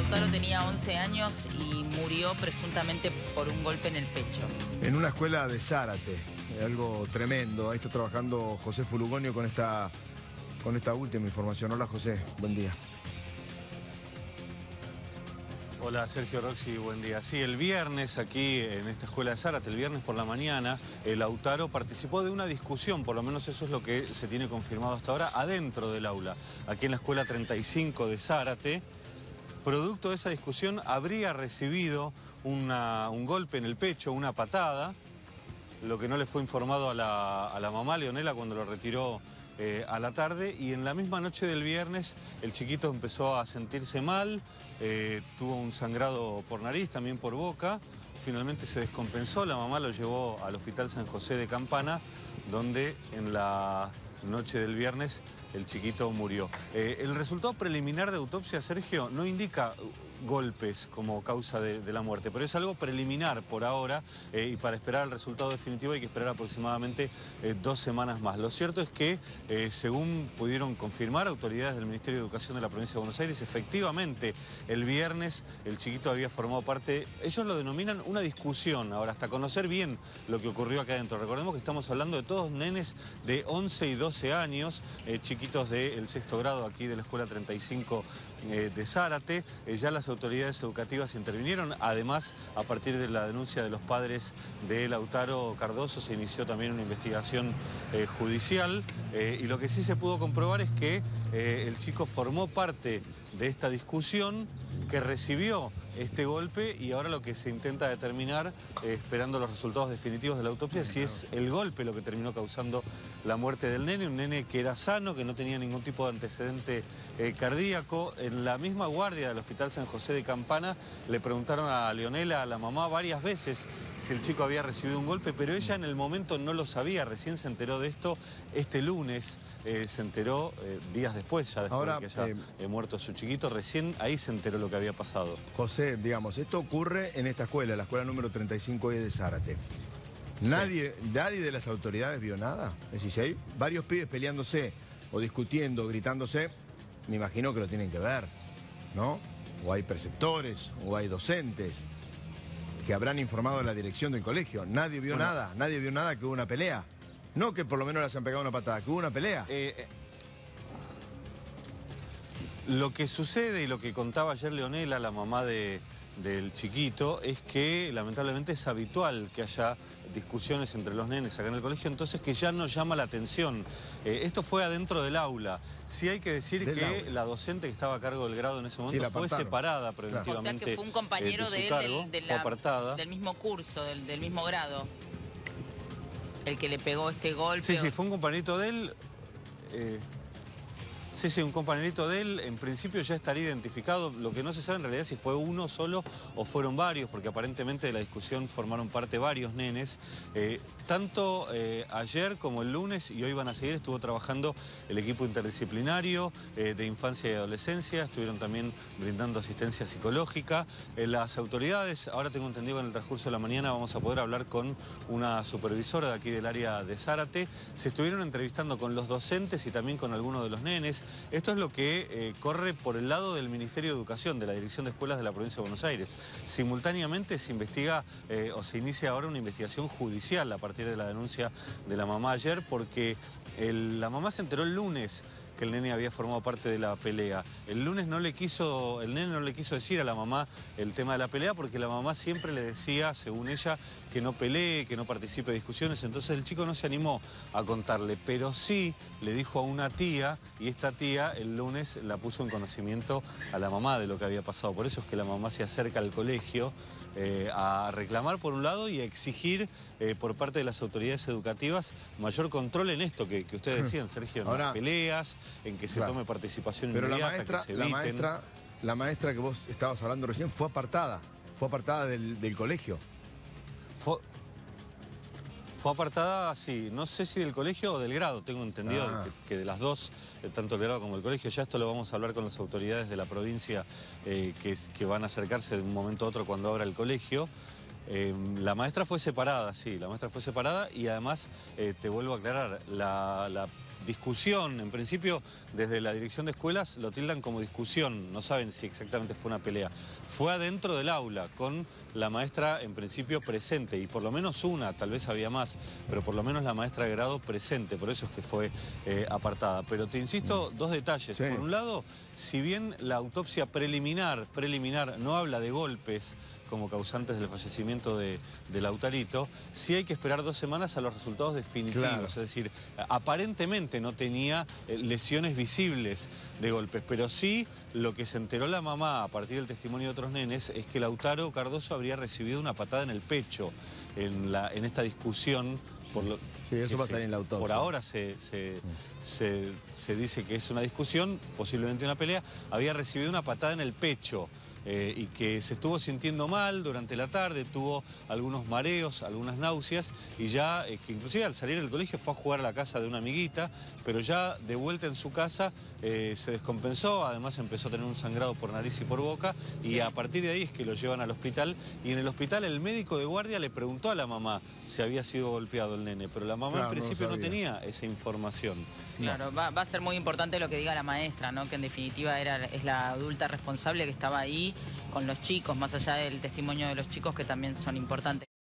Lautaro tenía 11 años y murió presuntamente por un golpe en el pecho. En una escuela de Zárate, algo tremendo. Ahí está trabajando José Fulugonio con esta última información. Hola José, buen día. Hola Sergio, Roxy, buen día. Sí, el viernes aquí en esta escuela de Zárate, el viernes por la mañana, Lautaro participó de una discusión, por lo menos eso es lo que se tiene confirmado hasta ahora, adentro del aula, aquí en la escuela 35 de Zárate. Producto de esa discusión habría recibido un golpe en el pecho, una patada, lo que no le fue informado a la mamá, Leonela, cuando lo retiró a la tarde, y en la misma noche del viernes el chiquito empezó a sentirse mal, tuvo un sangrado por nariz, también por boca, finalmente se descompensó, la mamá lo llevó al Hospital San José de Campana, donde en la noche del viernes el chiquito murió. El resultado preliminar de autopsia, Sergio, no indica golpes como causa de la muerte, pero es algo preliminar por ahora y para esperar el resultado definitivo hay que esperar aproximadamente 2 semanas más. Lo cierto es que, según pudieron confirmar autoridades del Ministerio de Educación de la Provincia de Buenos Aires, efectivamente el viernes el chiquito había formado parte, ellos lo denominan una discusión, ahora hasta conocer bien lo que ocurrió acá adentro. Recordemos que estamos hablando de todos nenes de 11 y 12 años, chiquitos del 6º grado aquí de la Escuela 35 de Zárate. Ya las autoridades educativas intervinieron. Además, a partir de la denuncia de los padres de Lautaro Cardoso, se inició también una investigación judicial. Y lo que sí se pudo comprobar es que el chico formó parte de esta discusión, que recibió este golpe, y ahora lo que se intenta determinar, esperando los resultados definitivos de la autopsia, si es el golpe lo que terminó causando la muerte del nene, un nene que era sano, que no tenía ningún tipo de antecedente cardíaco. En la misma guardia del Hospital San José de Campana le preguntaron a Leonela, a la mamá, varias veces si el chico había recibido un golpe, pero ella en el momento no lo sabía, recién se enteró de esto este lunes, se enteró días después, ya después de que haya muerto su chiquito, recién ahí se enteró lo que había pasado. José, digamos, esto ocurre en esta escuela, la escuela número 35 de Zárate. Nadie de las autoridades vio nada. Es decir, si hay varios pibes peleándose o discutiendo, gritándose, me imagino que lo tienen que ver, ¿no? O hay preceptores, o hay docentes que habrán informado a la dirección del colegio. Nadie vio nada, nadie vio nada, que hubo una pelea. No que por lo menos les han pegado una patada, que hubo una pelea. Lo que sucede y lo que contaba ayer Leonela, la mamá del chiquito, es que lamentablemente es habitual que haya discusiones entre los nenes acá en el colegio, entonces que ya no llama la atención. Esto fue adentro del aula. Sí hay que decir que la docente que estaba a cargo del grado en ese momento fue separada preventivamente. O sea que fue un compañero de él del mismo curso, del mismo grado, el que le pegó este golpe. Sí, sí, fue un compañerito de él. Sí, un compañerito de él, en principio ya estaría identificado. Lo que no se sabe en realidad es si fue uno solo o fueron varios, porque aparentemente de la discusión formaron parte varios nenes. Tanto ayer como el lunes, y hoy van a seguir, estuvo trabajando el equipo interdisciplinario de infancia y adolescencia, estuvieron también brindando asistencia psicológica. Las autoridades, ahora tengo entendido que en el transcurso de la mañana vamos a poder hablar con una supervisora de aquí del área de Zárate. Se estuvieron entrevistando con los docentes y también con algunos de los nenes. Esto es lo que corre por el lado del Ministerio de Educación, de la Dirección de Escuelas de la Provincia de Buenos Aires. Simultáneamente se investiga o se inicia ahora una investigación judicial a partir de la denuncia de la mamá ayer, porque la mamá se enteró el lunes que el nene había formado parte de la pelea. El nene no le quiso decir a la mamá el tema de la pelea, porque la mamá siempre le decía, según ella, que no pelee, que no participe de discusiones. Entonces el chico no se animó a contarle, pero sí le dijo a una tía, y esta tía el lunes la puso en conocimiento a la mamá de lo que había pasado. Por eso es que la mamá se acerca al colegio a reclamar por un lado y a exigir por parte de las autoridades educativas mayor control en esto que ustedes decían, Sergio, en las peleas, en que se tome participación inmediata, que se eviten. La maestra que vos estabas hablando recién fue apartada del colegio. Fue apartada, sí, no sé si del colegio o del grado, tengo entendido que de las dos, tanto el grado como el colegio. Ya esto lo vamos a hablar con las autoridades de la provincia que van a acercarse de un momento a otro cuando abra el colegio. La maestra fue separada, sí, la maestra fue separada, y además, te vuelvo a aclarar, discusión. En principio, desde la dirección de escuelas lo tildan como discusión, no saben si exactamente fue una pelea. Fue adentro del aula, con la maestra en principio presente, y por lo menos una, tal vez había más, pero por lo menos la maestra de grado presente, por eso es que fue apartada. Pero te insisto, dos detalles. Sí. Por un lado, si bien la autopsia preliminar no habla de golpes como causantes del fallecimiento de Lautarito, sí hay que esperar 2 semanas a los resultados definitivos. Claro. Es decir, aparentemente no tenía lesiones visibles de golpes, pero sí lo que se enteró la mamá a partir del testimonio de otros nenes es que Lautaro Cardoso habría recibido una patada en el pecho en esta discusión. Sí, eso va a salir en la autopsia. Por ahora se dice que es una discusión, posiblemente una pelea. Había recibido una patada en el pecho. Y que se estuvo sintiendo mal durante la tarde, tuvo algunos mareos, algunas náuseas, y ya que inclusive al salir del colegio fue a jugar a la casa de una amiguita, pero ya de vuelta en su casa se descompensó, además empezó a tener un sangrado por nariz y por boca, sí. Y a partir de ahí es que lo llevan al hospital, y en el hospital el médico de guardia le preguntó a la mamá si había sido golpeado el nene, pero la mamá claro, en principio no tenía esa información. Claro, va a ser muy importante lo que diga la maestra, ¿no? Que en definitiva es la adulta responsable que estaba ahí con los chicos, más allá del testimonio de los chicos que también son importantes.